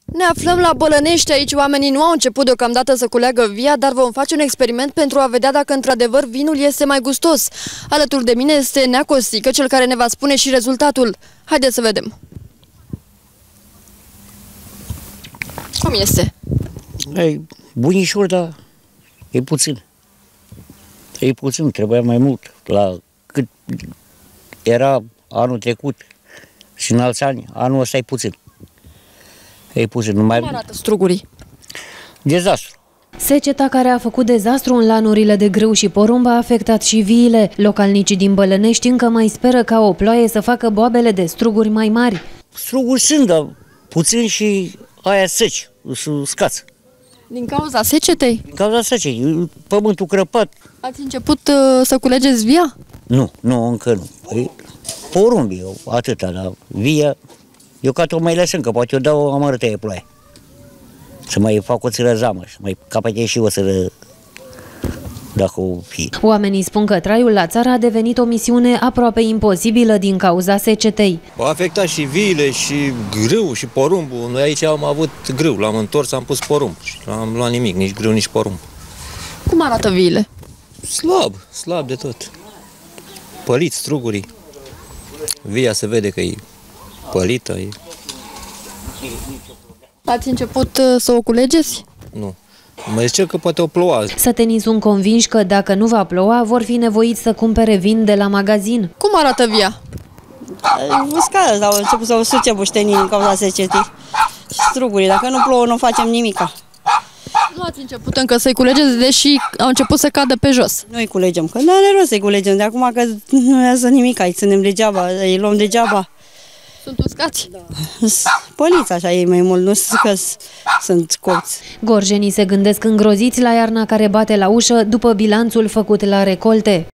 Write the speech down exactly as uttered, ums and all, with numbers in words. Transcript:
Ne aflăm la Bălănești, aici oamenii nu au început deocamdată să culeagă via, dar vom face un experiment pentru a vedea dacă într-adevăr vinul este mai gustos. Alături de mine este Nea Costică, cel care ne va spune și rezultatul. Haideți să vedem. Cum este? E bunișor, dar e puțin. E puțin, trebuia mai mult. La cât era anul trecut și în alți ani, anul ăsta e puțin. E puțin. Numai... Cum arată strugurii? Dezastru. Seceta care a făcut dezastru în lanurile de grâu și porumb a afectat și viile. Localnicii din Bălănești încă mai speră ca o ploaie să facă boabele de struguri mai mari. Struguri sunt, dar puțin și aia seci, scați. Din cauza secetei? Din cauza secetei, pământul crăpat. Ați început uh, să culegeți via? Nu, nu, încă nu. Păi, porumb eu, atâta, dar via, eu ca tot mai lăsăm, că poate eu dau o amărătăie ploaie. Să mai fac o țără zamă și mai capete și o țără, dacă o fi. Oamenii spun că traiul la țară a devenit o misiune aproape imposibilă din cauza secetei. A afectat și viile, și grâu, și porumbul. Noi aici am avut grâu, l-am întors, am pus porumb. N-am luat nimic, nici grâu, nici porumb. Cum arată viile? Slab, slab de tot. Păliți strugurii. Via se vede că e pălită. E... Ați început uh, să o culegeți? Nu. Mă zice că poate o ploua. Sătenii sunt convinși că dacă nu va ploua, vor fi nevoiți să cumpere vin de la magazin. Cum arată via? Uscată, dar au început să o suce buștenii din cauza secetii. Și strugurii, dacă nu plouă, nu facem nimica. Nu ați început încă să-i culegeți, deși au început să cadă pe jos. Noi culegem, că nu are rost să-i culegem. De acum că nu iasă nimic, îi ținem degeaba, îi luăm degeaba. Sunt uscați? Da. Păliți așa ei mai mult, nu că sunt copți. Gorjenii se gândesc îngroziți la iarna care bate la ușă după bilanțul făcut la recolte.